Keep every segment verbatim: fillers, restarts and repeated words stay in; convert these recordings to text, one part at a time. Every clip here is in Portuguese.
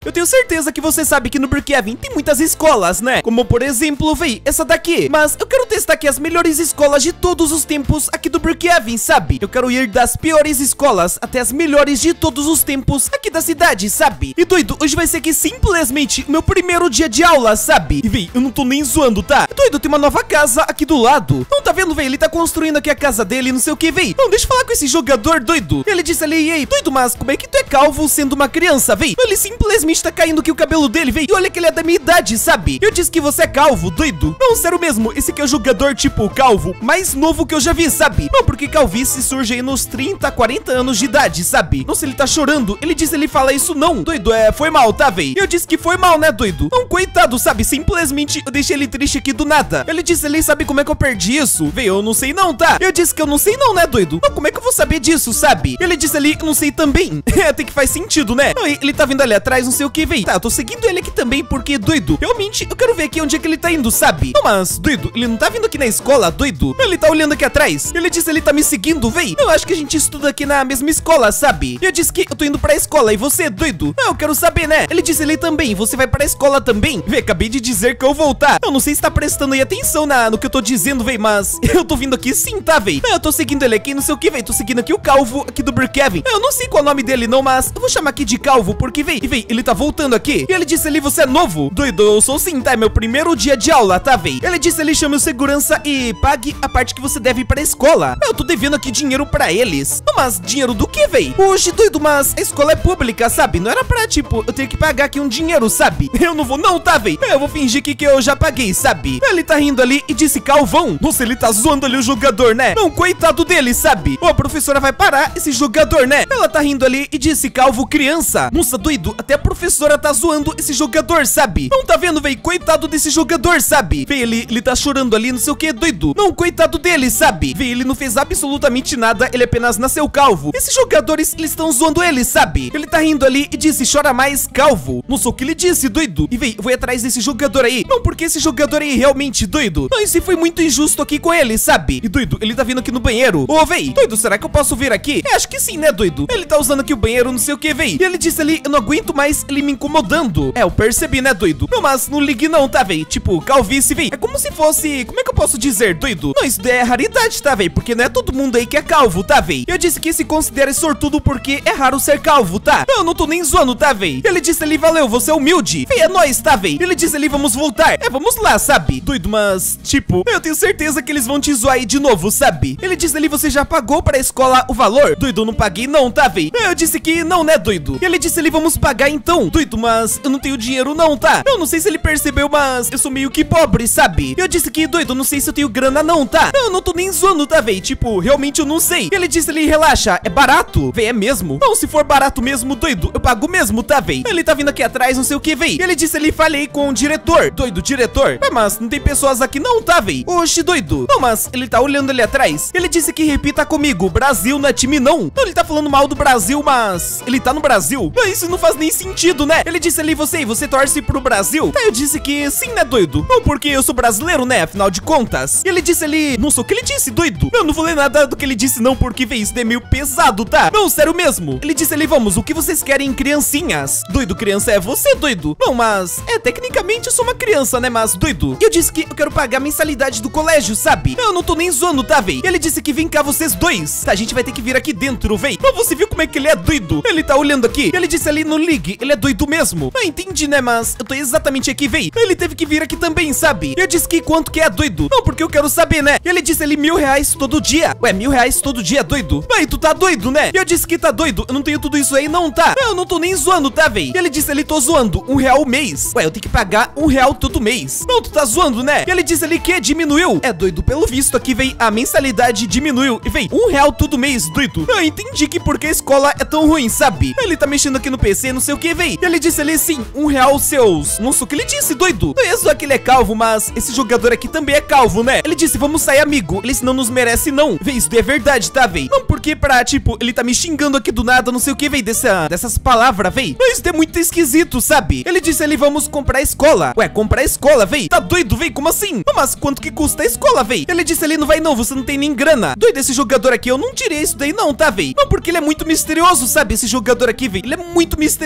Eu tenho certeza que você sabe que no Brookhaven tem muitas escolas, né? Como, por exemplo, véi, essa daqui. Mas eu quero testar aqui as melhores escolas de todos os tempos aqui do Brookhaven, sabe? Eu quero ir das piores escolas até as melhores de todos os tempos aqui da cidade, sabe? E doido, hoje vai ser aqui simplesmente o meu primeiro dia de aula, sabe? E véi, eu não tô nem zoando, tá? Doido, tem uma nova casa aqui do lado. Não tá vendo, véi? Ele tá construindo aqui a casa dele, não sei o que, véi. Não, deixa eu falar com esse jogador, doido. Ele disse ali, ei, doido, mas como é que tu é calvo sendo uma criança, véi? Ele simplesmente tá caindo aqui o cabelo dele, véi. E olha que ele é da minha idade, sabe? Eu disse que você é calvo, doido. Não, sério mesmo, esse aqui é o jogador, tipo, calvo mais novo que eu já vi, sabe? Não, porque calvície surge aí nos trinta, quarenta anos de idade, sabe? Nossa, ele tá chorando. Ele disse, ele fala isso não. Doido, é, foi mal, tá, véi? Eu disse que foi mal, né, doido? Não, coitado, sabe? Simplesmente eu deixei ele triste aqui do nada. Ele disse, ele sabe como é que eu perdi isso? Véi, eu não sei não, tá? Eu disse que eu não sei não, né, doido? Não, como é que eu vou saber disso, sabe? Ele disse ali, eu não sei também. É, até que faz sentido, né? Não, ele tá vindo ali atrás, não sei o que, véi. Tá, eu tô seguindo ele aqui também, porque, doido, realmente, eu quero ver aqui onde é que ele tá indo, sabe? Não, mas, doido, ele não tá vindo aqui na escola, doido? Ele tá olhando aqui atrás. Ele disse, ele tá me seguindo, véi. Eu acho que a gente estuda aqui na mesma escola, sabe? Eu disse que eu tô indo pra escola, e você, doido? Não, eu quero saber, né? Ele disse, ele também, você vai pra escola também? Véi, acabei de dizer que eu vou voltar. Eu não sei se tá prestando aí atenção na, no que eu tô dizendo, véi, mas eu tô vindo aqui sim, tá, véi? Eu tô seguindo ele aqui, não sei o que, véi. Tô seguindo aqui o Calvo, aqui do Brookhaven. Eu não sei qual é o nome dele não, mas eu vou chamar aqui de Calvo, porque, véi, e, véi, ele tá voltando aqui. E ele disse ali, você é novo? Doido, eu sou sim, tá? É meu primeiro dia de aula, tá, véi? Ele disse ali, chame o segurança e pague a parte que você deve ir pra escola. Eu tô devendo aqui dinheiro pra eles. Não, mas dinheiro do que, véi? Hoje, doido, mas a escola é pública, sabe? Não era pra, tipo, eu ter que pagar aqui um dinheiro, sabe? Eu não vou não, tá, véi? Eu vou fingir que, que eu já paguei, sabe? Ele tá rindo ali e disse, Calvão. Nossa, ele tá zoando ali o jogador, né? Não, coitado dele, sabe? Ô, a professora vai parar esse jogador, né? Ela tá rindo ali e disse, Calvo, criança. Nossa, doido, até a professora tá zoando esse jogador, sabe? Não tá vendo, véi? Coitado desse jogador, sabe? Véi, ele, ele tá chorando ali, não sei o que, doido. Não, coitado dele, sabe? Véi, ele não fez absolutamente nada, ele apenas nasceu calvo. Esses jogadores, eles estão zoando ele, sabe? Ele tá rindo ali e disse, chora mais, calvo. Não sei o que ele disse, doido. E véi, eu vou ir atrás desse jogador aí. Não, porque esse jogador aí realmente, doido. Não, isso foi muito injusto aqui com ele, sabe? E doido, ele tá vindo aqui no banheiro. Ô, véi, doido, será que eu posso vir aqui? É, acho que sim, né, doido? Ele tá usando aqui o banheiro, não sei o que, véi. E ele disse ali, eu não aguento mais ele me incomodando. É, eu percebi, né, doido? Não, mas não ligue não, tá, véi? Tipo, calvície, véi. É como se fosse, como é que eu posso dizer, doido? Não, isso é raridade, tá, véi? Porque não é todo mundo aí que é calvo, tá, véi? Eu disse que se considera sortudo porque é raro ser calvo, tá? Eu não tô nem zoando, tá, véi? Ele disse ali, valeu, você é humilde. Véi, é nóis, tá, véi? Ele disse ali, vamos voltar. É, vamos lá, sabe? Doido, mas, tipo, eu tenho certeza que eles vão te zoar aí de novo, sabe? Ele disse ali, você já pagou pra escola o valor? Doido, eu não paguei não, tá, véi? Eu disse que não, né, doido? Ele disse ali, vamos pagar então. Doido, mas eu não tenho dinheiro não, tá? Eu não sei se ele percebeu, mas eu sou meio que pobre, sabe? Eu disse que, doido, eu não sei se eu tenho grana não, tá? Eu não tô nem zoando, tá, véi? Tipo, realmente eu não sei. Ele disse ali, relaxa, é barato? Véi, é mesmo? Não, se for barato mesmo, doido, eu pago mesmo, tá, véi? Ele tá vindo aqui atrás, não sei o que, véi. Ele disse ali, falei com o diretor. Doido, diretor? É, mas não tem pessoas aqui não, tá, véi? Oxi, doido. Não, mas ele tá olhando ali atrás. Ele disse que repita comigo, Brasil não é time não. Não, ele tá falando mal do Brasil, mas ele tá no Brasil. Não, isso não faz nem sentido, né? Ele disse ali, você, você torce pro Brasil? Tá, eu disse que sim, né, doido? Não, porque eu sou brasileiro, né, afinal de contas. Ele disse ali, não sei o que ele disse, doido. Eu não vou ler nada do que ele disse não, porque, véi, isso é meio pesado, tá? Não, sério mesmo. Ele disse ali, vamos, o que vocês querem, criancinhas? Doido, criança é você, doido? Não, mas, é, tecnicamente eu sou uma criança, né, mas, doido, eu disse que eu quero pagar a mensalidade do colégio, sabe? Eu não tô nem zoando, tá, véi? Ele disse que vem cá vocês dois. Tá, a gente vai ter que vir aqui dentro, véi. Mas você viu como é que ele é doido? Ele tá olhando aqui. Ele disse ali, não ligue, ele é doido mesmo. Ah, entendi, né, mas eu tô exatamente aqui, véi. Ele teve que vir aqui também, sabe? Eu disse que quanto que é doido? Não, porque eu quero saber, né? Ele disse ali mil reais todo dia. Ué, mil reais todo dia, doido? Aí, tu tá doido, né? Eu disse que tá doido. Eu não tenho tudo isso aí, não, tá? Eu não tô nem zoando, tá, véi? Ele disse ali, tô zoando. Um real mês. Ué, eu tenho que pagar um real todo mês. Não, tu tá zoando, né? Ele disse ali que diminuiu. É, doido, pelo visto aqui, véi, a mensalidade diminuiu. E, véi, um real todo mês, doido. Eu entendi que porque a escola é tão ruim, sabe? Ele tá mexendo aqui no P C, não sei o que, véi. Ele disse ali, sim, um real seus... Não sei o que ele disse, doido. Não é só que ele é calvo, mas esse jogador aqui também é calvo, né? Ele disse, vamos sair, amigo. Ele não nos merece, não. Véi, isso é verdade, tá, véi? Não, porque pra, tipo, ele tá me xingando aqui do nada, não sei o que, véi, dessa, dessas palavras, véi. Mas isso é muito esquisito, sabe? Ele disse ali, vamos comprar a escola. Ué, comprar a escola, véi? Tá doido, véi? Como assim? Não, mas quanto que custa a escola, véi? Ele disse ali, não vai não, você não tem nem grana. Doido, esse jogador aqui, eu não tirei isso daí não, tá, véi? Não, porque ele é muito misterioso, sabe? Esse jogador aqui, véi, ele é muito misterioso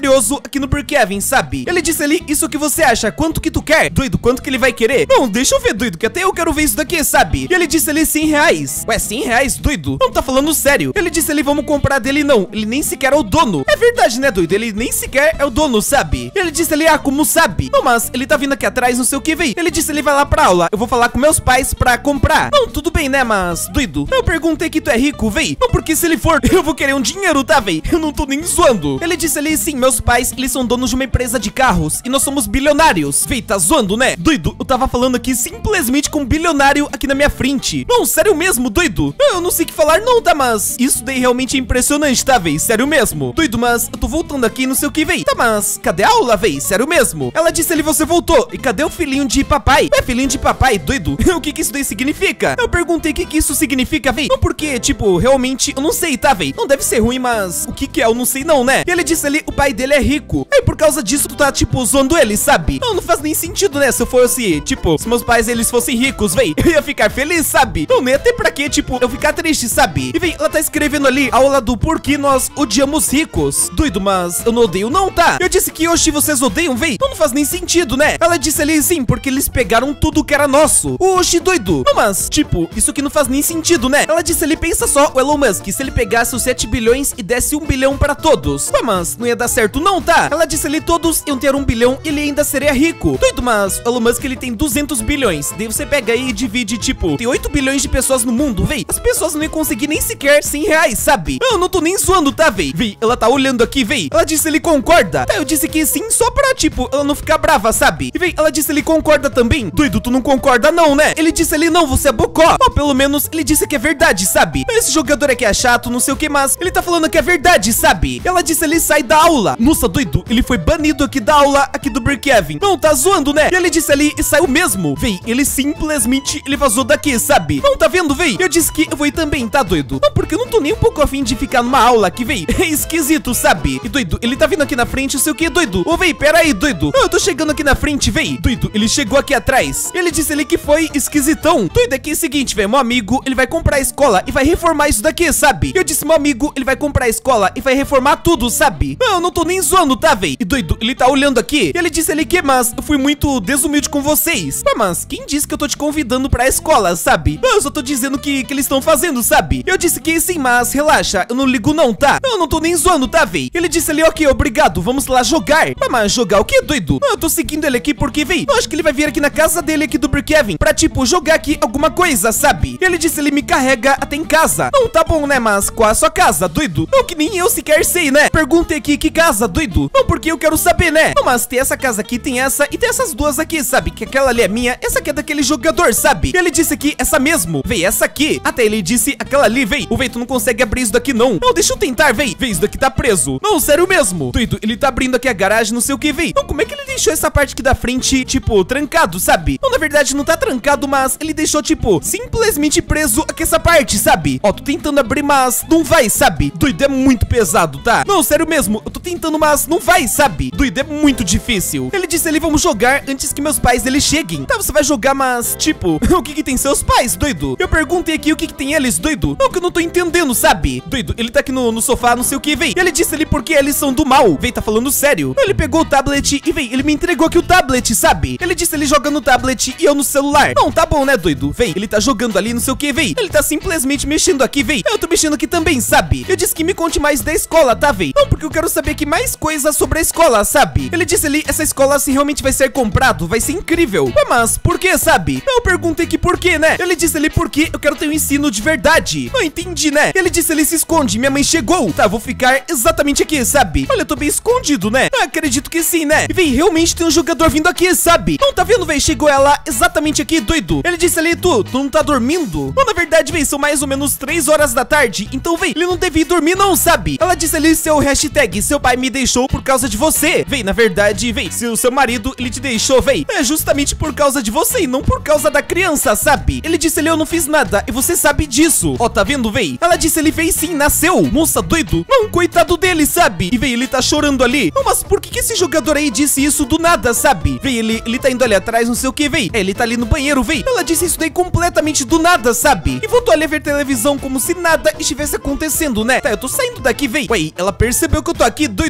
aqui no Brookhaven, sabe? Ele disse ali, isso que você acha, quanto que tu quer? Doido, quanto que ele vai querer? Não, deixa eu ver, doido, que até eu quero ver isso daqui, sabe? E ele disse ali cem reais. Ué, cem reais, doido? Não tá falando sério. Ele disse ali, vamos comprar dele, não. Ele nem sequer é o dono. É verdade, né, doido? Ele nem sequer é o dono, sabe? Ele disse ali, ah, como sabe? Não, mas ele tá vindo aqui atrás, não sei o que, véi. Ele disse ele vai lá pra aula. Eu vou falar com meus pais pra comprar. Não, tudo bem, né, mas, doido, eu perguntei que tu é rico, véi. Não, porque se ele for, eu vou querer um dinheiro, tá, véi? Eu não tô nem zoando. Ele disse ali, sim, meus pais, eles são donos de uma empresa de carros e nós somos bilionários. Véi, tá zoando, né? Doido, eu tava falando aqui simplesmente com um bilionário aqui na minha frente. Não, sério mesmo, doido. Eu não sei o que falar não, tá, mas isso daí realmente é impressionante, tá, véi? Sério mesmo. Doido, mas eu tô voltando aqui, não sei o que, véi. Tá, mas cadê a aula, véi? Sério mesmo. Ela disse ali, você voltou. E cadê o filhinho de papai? É filhinho de papai, doido? O que que isso daí significa? Eu perguntei o que que isso significa, véi. Não, porque, tipo, realmente, eu não sei, tá, véi? Não deve ser ruim, mas o que que é? Eu não sei não, né? E ele disse ali, o pai dele é rico. Aí, por causa disso, tu tá, tipo, zoando ele, sabe? Não, não faz nem sentido, né? Se eu fosse, tipo, se meus pais, eles fossem ricos, véi, eu ia ficar feliz, sabe? Não, nem até pra quê, tipo, eu ficar triste, sabe? E, véi, ela tá escrevendo ali, aula do porquê nós odiamos ricos. Doido, mas eu não odeio não, tá? Eu disse que, oxi, vocês odeiam, véi? Não, não faz nem sentido, né? Ela disse ali, sim, porque eles pegaram tudo que era nosso. Oxi, doido. Não, mas, tipo, isso aqui não faz nem sentido, né? Ela disse ali, pensa só, o Elon Musk, se ele pegasse os sete bilhões e desse um bilhão pra todos. Ué, mas não ia dar certo não, tá? Ela disse ali, todos iam ter um bilhão e ele ainda seria rico. Doido, mas o Elon Musk, ele tem duzentos bilhões. Daí você pega aí e divide, tipo, tem oito bilhões de pessoas no mundo, véi. As pessoas não iam conseguir nem sequer cem reais, sabe? Eu não tô nem zoando, tá, véi? Véi, ela tá olhando aqui, véi. Ela disse ele concorda. Tá, eu disse que sim, só pra, tipo, ela não ficar brava, sabe? E, véi, ela disse ele concorda também. Doido, tu não concorda não, né? Ele disse ele, não, você é bocó. Ou pelo menos, ele disse que é verdade, sabe? Esse jogador aqui é chato, não sei o que, mas ele tá falando que é verdade, sabe? Ela disse ele sai da aula. Nossa, doido, ele foi banido aqui da aula, aqui do Brookhaven. Não, tá zoando, né? E ele disse ali e saiu mesmo. Véi, ele simplesmente, ele vazou daqui, sabe? Não, tá vendo, véi? Eu disse que eu vou ir também, tá, doido? Não, porque eu não tô nem um pouco afim de ficar numa aula aqui, véi. É esquisito, sabe? E, doido, ele tá vindo aqui na frente, não sei o que, doido. Ô, véi, pera aí, doido. Eu tô chegando aqui na frente, véi. Doido, ele chegou aqui atrás. Ele disse ali que foi esquisitão. Doido, aqui é o seguinte, véi, meu amigo, ele vai comprar a escola e vai reformar isso daqui, sabe? Eu disse, meu amigo, ele vai comprar a escola e vai reformar tudo, sabe? Não, eu não tô nem zoando, tá, véi? E, doido, ele tá olhando aqui. Ele disse ali que, mas eu fui muito desumilde com vocês. Ah, mas quem disse que eu tô te convidando pra escola, sabe? Eu só tô dizendo que, que eles estão fazendo, sabe? Eu disse que sim, mas relaxa, eu não ligo não, tá? Eu não tô nem zoando, tá, véi? Ele disse ali, ok, obrigado, vamos lá jogar. Ah, mas jogar o que, doido? Eu tô seguindo ele aqui porque, véi, eu acho que ele vai vir aqui na casa dele aqui do Brookhaven pra, tipo, jogar aqui alguma coisa, sabe? Ele disse, ele me carrega até em casa. Não, tá bom, né, mas qual a sua casa, doido? Não, que nem eu sequer sei, né? Perguntei aqui, que casa, doido? Não, porque eu quero saber, né? Não, mas tem essa casa aqui, tem essa e tem essas duas aqui, sabe? Que aquela ali é minha, essa aqui é daquele jogador, sabe? Ele disse aqui, essa mesmo. Véi, essa aqui. Até ele disse, aquela ali, véi. O véi, tu não consegue abrir isso daqui, não. Não, deixa eu tentar, véi. Véi, isso daqui tá preso. Não, sério mesmo. Doido, ele tá abrindo aqui a garagem, não sei o que, véi. Não, como é que ele deixou essa parte aqui da frente, tipo, trancado, sabe? Não, na verdade, não tá trancado, mas ele deixou, tipo, simplesmente preso aqui essa parte, sabe? Ó, tô tentando abrir, mas não vai, sabe? Doido, é muito pesado, tá? Não, sério mesmo. Eu tô tentando, mas não vai, sabe? Doido, é muito difícil. Ele disse ali, vamos jogar antes que meus pais, eles cheguem. Tá, você vai jogar, mas, tipo, o que que tem seus pais, doido? Eu perguntei aqui o que que tem eles, doido. Não, que eu não tô entendendo, sabe? Doido, ele tá aqui no, no sofá, não sei o que, véi. Ele disse ali porque eles são do mal. Véi, tá falando sério. Ele pegou o tablet e, véi, ele me entregou aqui o tablet, sabe? Ele disse ele joga no tablet e eu no celular. Não, tá bom, né, doido? Véi, ele tá jogando ali, não sei o que, véi. Ele tá simplesmente mexendo aqui, véi. Eu tô mexendo aqui também, sabe? Eu disse que me conte mais da escola, tá, véi? Não, porque eu quero saber aqui mais coisas sobre a escola, sabe? Ele disse ali, essa escola, se realmente vai ser comprado, vai ser incrível. Mas por que, sabe? Eu perguntei que por quê, né? Ele disse ali, porque eu quero ter um ensino de verdade. Não entendi, né? Ele disse ele se esconde, minha mãe chegou. Tá, vou ficar exatamente aqui, sabe? Olha, eu tô bem escondido, né? Eu acredito que sim, né? E, véi, realmente tem um jogador vindo aqui, sabe? Não, tá vendo, véi? Chegou ela exatamente aqui, doido. Ele disse ali, tu, tu não tá dormindo? Não, na verdade, véi, são mais ou menos três horas da tarde. Então, véi, ele não devia dormir não, sabe? Ela disse ali, seu hashtag, seu pai me deixou por causa de você. Véi, na verdade, véi, se o seu marido, ele te deixou, véi, é justamente por causa de você e não por causa da criança, sabe? Ele disse ali, eu não fiz nada e você sabe disso. Ó, tá vendo, véi? Ela disse ele fez sim, nasceu. Moça, doido. Não, coitado dele, sabe? E, véi, ele tá chorando ali. Não, mas por que que esse jogador aí disse isso do nada, sabe? Véi, ele, ele tá indo ali atrás, não sei o que, véi. É, ele tá ali no banheiro, véi. Ela disse isso daí completamente do nada, sabe? E voltou ali a ver televisão como se nada estivesse acontecendo, né? Tá, eu tô saindo daqui, véi. Ué, ela percebeu que eu tô aqui, doido. Véi, a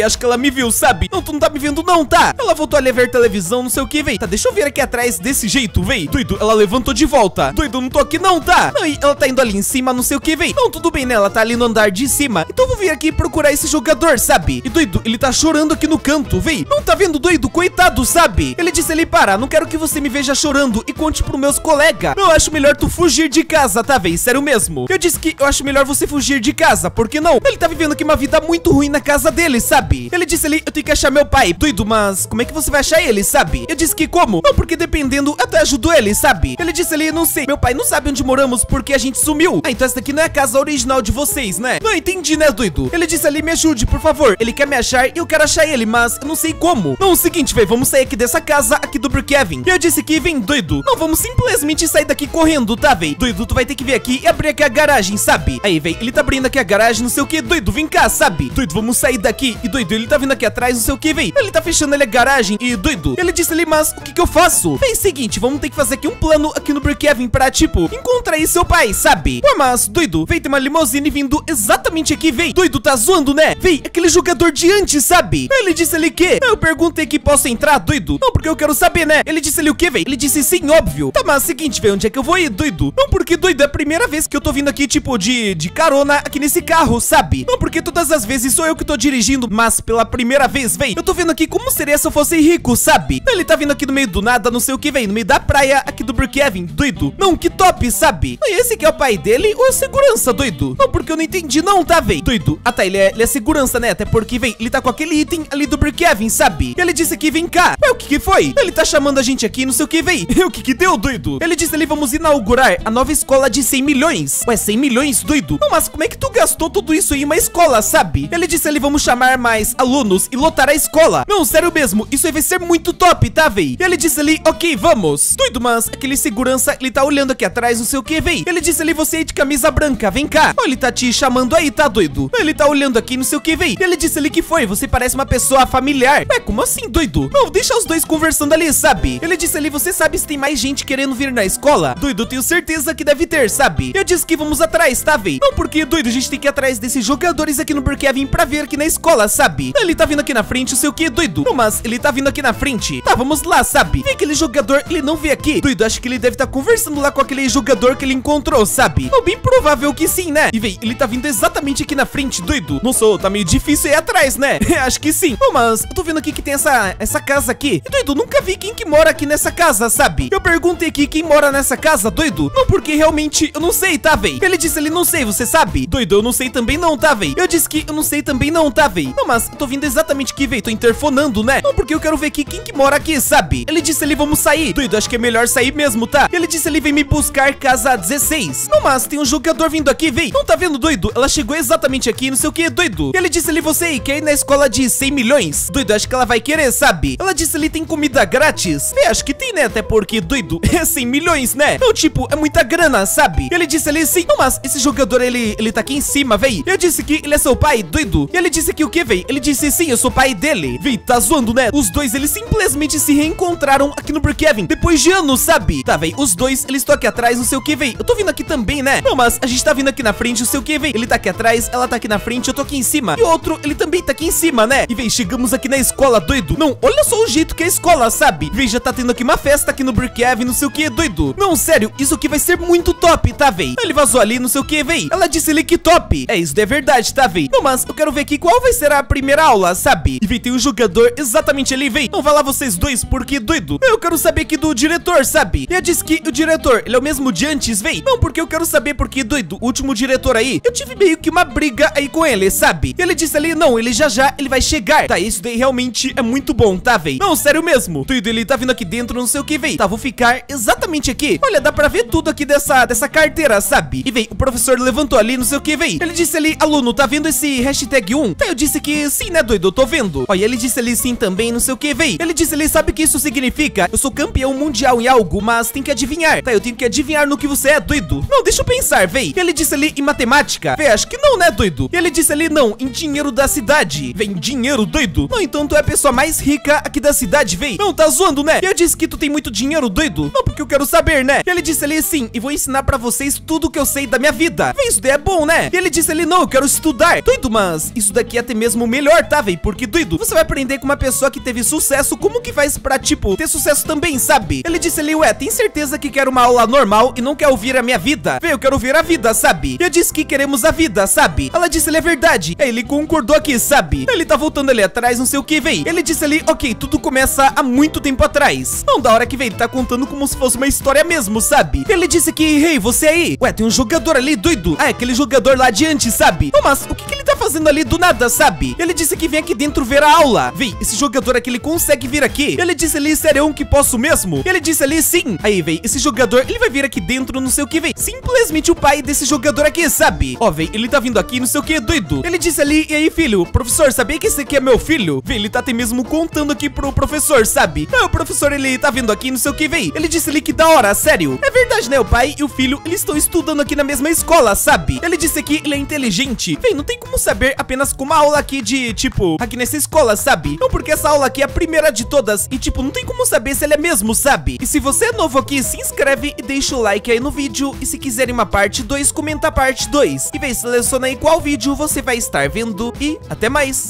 acho que ela me viu, sabe? Não, tu não tá me vendo não, tá? Ela voltou ali a ver televisão, não sei o que, véi. Tá, deixa eu vir aqui atrás desse jeito, véi. Doido, ela levantou de volta. Doido, não tô aqui não, tá? Não, e ela tá indo ali em cima, não sei o que, véi. Não, tudo bem, né? Ela tá ali no andar de cima. Então eu vou vir aqui procurar esse jogador, sabe? E doido, ele tá chorando aqui no canto, véi. Não tá vendo, doido? Coitado, sabe? Ele disse ali, para, não quero que você me veja chorando e conte pros meus colegas. Eu acho melhor tu fugir de casa, tá, véi? Sério mesmo. Eu disse que eu acho melhor você fugir de casa, por que não? Ele tá vivendo aqui uma vida muito ruim na casa dele, sabe? Ele disse ali, eu tenho que achar meu pai. Doido, mas como é que você vai achar ele, sabe? Eu disse que como? Não, porque dependendo, eu até ajudo ele, sabe? Ele disse ali, não sei, meu pai não sabe onde moramos porque a gente sumiu. Ah, então essa daqui não é a casa original de vocês, né? Não entendi, né, doido? Ele disse ali, me ajude, por favor. Ele quer me achar e eu quero achar ele, mas eu não sei como. Não, é o seguinte, véi, vamos sair aqui dessa casa aqui do Brookhaven. Eu disse que vem, doido. Não, vamos simplesmente sair daqui correndo, tá, véi? Doido, tu vai ter que vir aqui e abrir aqui a garagem, sabe? Aí, véi, ele tá abrindo aqui a garagem, não sei o que, doido, vem cá, sabe? Doido, vamos sair daqui. E doido, ele tá vindo aqui atrás, não sei o que, véi. Ele tá fechando ali a garagem e doido, ele disse ali, mas o que que eu faço? Véi, seguinte, vamos ter que fazer aqui um plano aqui no Brookhaven pra, tipo, encontrar aí seu pai, sabe? Ué, mas, doido, véi, tem uma limousine vindo exatamente aqui, véi. Doido, tá zoando, né? Véi, aquele jogador de antes, sabe? Ele disse ali que eu perguntei que posso entrar, doido. Não, porque eu quero saber, né? Ele disse ali o que, véi? Ele disse sim, óbvio. Tá, mas seguinte, véi, onde é que eu vou ir, doido? Não, porque, doido, é a primeira vez que eu tô vindo aqui, tipo, de, de carona aqui nesse carro, sabe? Não, porque todas as vezes sou eu que tô dirigindo, mas pela primeira vez, véi, eu tô vendo aqui como seria se eu fosse rico, sabe? Ele tá vindo aqui no meio do nada, não sei o que, véi, no meio da praia aqui do Brookhaven, doido. Não, que top, sabe? E esse aqui é o pai dele ou é segurança, doido? Não, porque eu não entendi não, tá, véi? Doido. Ah, tá, ele é, ele é segurança, né? Até porque, véi, ele tá com aquele item ali do Brookhaven, sabe? Ele disse aqui, vem cá. Ué, o que que foi? Ele tá chamando a gente aqui, não sei o que, véi. O que que deu, doido? Ele disse ali, vamos inaugurar a nova escola de cem milhões. Ué, cem milhões, doido? Não, mas como é que tu gastou tudo isso em uma escola, sabe? Ele disse ali, vamos chamar mais alunos e lotar a escola. Não, sério mesmo, isso aí vai ser muito top, tá, véi? Ele disse ali, ok, vamos. Doido, mas aquele segurança, ele tá olhando aqui atrás, não sei o que, véi. Ele disse ali, você aí de camisa branca, vem cá. Ó, ele tá te chamando aí, tá, doido? Ele tá olhando aqui, não sei o que, véi. Ele disse ali que foi, você parece uma pessoa familiar. Ué, como assim, doido? Não, deixa os dois conversando ali, sabe? Ele disse ali, você sabe se tem mais gente querendo vir na escola? Doido, eu tenho certeza que deve ter, sabe? Eu disse que vamos atrás, tá, véi? Não, porque, doido, a gente tem que ir atrás desses jogadores aqui no Brookhaven pra ver aqui na escola, sabe? Ele tá vindo aqui na frente, não sei o que, doido. Não, mas ele tá vindo aqui na frente. Tá, vamos lá, sabe? Vem aquele jogador, ele não veio aqui. Doido, acho que ele deve estar tá conversando lá com aquele jogador que ele encontrou, sabe? Não, bem provável que sim, né? E, véi, ele tá vindo exatamente aqui na frente, doido. Não sou, tá meio difícil ir atrás, né? Acho que sim. Não, mas eu tô vendo aqui que tem essa, essa casa aqui. E, doido, nunca vi quem que mora aqui nessa casa, sabe? Eu perguntei aqui quem mora nessa casa, doido. Não, porque realmente eu não sei, tá, véi? Ele disse ele não sei, você sabe? Doido, eu não sei também não, tá, véi? Eu disse que eu não sei também não, tá, véi? Não, mas eu tô vindo exatamente aqui, véi. Tô interfonando, né? Não, porque eu quero ver aqui quem que mora aqui, sabe? Ele disse ali, vamos sair. Doido, acho que é melhor sair mesmo, tá? Ele disse ele vem me buscar casa dezesseis. Não, mas tem um jogador vindo aqui, véi. Não tá vendo, doido? Ela chegou exatamente aqui, não sei o que, doido. Ele disse ali, você aí, quer ir na escola de cem milhões? Doido, acho que ela vai querer, sabe? Ela disse ali, tem comida grátis. É, acho que tem, né? Até porque, doido, é cem milhões, né? Não, tipo, é muita grana, sabe? Ele disse ali, sim. Não, mas esse jogador, ele, ele tá aqui em cima, véi. Eu disse que ele é seu pai, doido. E ele disse que o que, véi? Ele disse, sim, eu sou pai dele. Véi, tá zoando, né? Os dois, eles simplesmente se reencontraram aqui no Brookhaven depois de anos, sabe? Tá, véi, os dois, eles estão aqui atrás, não sei o que, véi. Eu tô vindo aqui também, né? Não, mas a gente tá vindo aqui na frente, não sei o que, véi. Ele tá aqui atrás, ela tá aqui na frente, eu tô aqui em cima. E o outro, ele também tá aqui em cima, né? E, véi, chegamos aqui na escola, doido. Não, olha só o jeito que é a escola, sabe? Véi, já tá tendo aqui uma festa aqui no Brookhaven, não sei o que, doido. Não, sério, isso aqui vai ser muito top, tá, véi? Ele vazou ali, não sei o que, véi. Ela disse ali que top. É, isso é verdade, tá, véi? Não, mas eu quero ver aqui qual vai ser a primeira aula, sabe? E, véi, tem um jogador exatamente ali, véi. Não, vai lá vocês dois, porque, doido, eu quero saber aqui do diretor, sabe? E eu disse que o diretor, ele é o mesmo de antes, véi. Não, porque eu quero saber porque, doido, o último diretor aí, eu tive meio que uma briga aí com ele, sabe? Ele disse ali, não, ele já já, ele vai chegar. Tá, isso daí realmente é muito bom, tá, véi? Não, sério mesmo. Doido, ele tá vindo aqui dentro, não sei o que, véi. Tá, vou ficar exatamente aqui. Olha, dá pra ver tudo aqui dessa, dessa carteira, sabe? E, véi, o professor levantou ali, não sei o que, véi. Ele disse ali, aluno, tá vendo esse hashtag um? Tá, eu disse que sim, né, doido? Eu tô vendo. Olha, ele disse ali sim também, não sei o que, véi. Ele disse ali, sabe o que isso significa? Eu sou campeão mundial em algo, mas tem que adivinhar. Tá, eu tenho que adivinhar no que você é, doido. Não, deixa eu pensar, véi. Ele disse ali em matemática. Véi, acho que não, né, doido? Ele disse ali, não, em dinheiro da cidade. Vem, dinheiro, doido? Não, então tu é a pessoa mais rica aqui da cidade, véi. Não, tá zoando, né? Eu disse que tu tem muito dinheiro, doido. Não, porque eu quero saber, né? Ele disse ali, sim, e vou ensinar pra vocês tudo que eu sei da minha vida. Véi, isso daí é bom, né? E ele disse ali, não, eu quero estudar. Doido, mas isso daqui é até mesmo melhor melhor, tá, véi? Porque, doido, você vai aprender com uma pessoa que teve sucesso, como que faz pra, tipo, ter sucesso também, sabe? Ele disse ali, ué, tem certeza que quer uma aula normal e não quer ouvir a minha vida? Véi, eu quero ouvir a vida, sabe? Eu disse que queremos a vida, sabe? Ela disse, ele é verdade. Aí ele concordou aqui, sabe? Ele tá voltando ali atrás, não sei o que, véi. Ele disse ali, ok, tudo começa há muito tempo atrás. Não, da hora que, véi, ele tá contando como se fosse uma história mesmo, sabe? Ele disse que, hey, você aí? Ué, tem um jogador ali, doido. Ah, é aquele jogador lá adiante, sabe? Não, mas o que que ele tá fazendo ali do nada, sabe? Ele disse que vem aqui dentro ver a aula. Véi, esse jogador aqui, ele consegue vir aqui? Ele disse ali, sério, que posso mesmo? Ele disse ali, sim. Aí, véi, esse jogador, ele vai vir aqui dentro, não sei o que, véi. Simplesmente o pai desse jogador aqui, sabe? Ó, véi, ele tá vindo aqui, não sei o que, doido. Ele disse ali, e aí, filho? Professor, sabia que esse aqui é meu filho? Véi, ele tá até mesmo contando aqui pro professor, sabe? Ah, o professor, ele tá vindo aqui, não sei o que, véi. Ele disse ali que da hora, sério. É verdade, né? O pai e o filho, eles estão estudando aqui na mesma escola, sabe? Ele disse que ele é inteligente. Véi, não tem como saber apenas com uma aula aqui de, tipo, aqui nessa escola, sabe? Não, porque essa aula aqui é a primeira de todas e, tipo, não tem como saber se ele é mesmo, sabe? E se você é novo aqui, se inscreve e deixa o like aí no vídeo. E se quiserem uma parte dois, comenta a parte dois. E véi, seleciona aí qual vídeo você vai estar vendo. E até mais!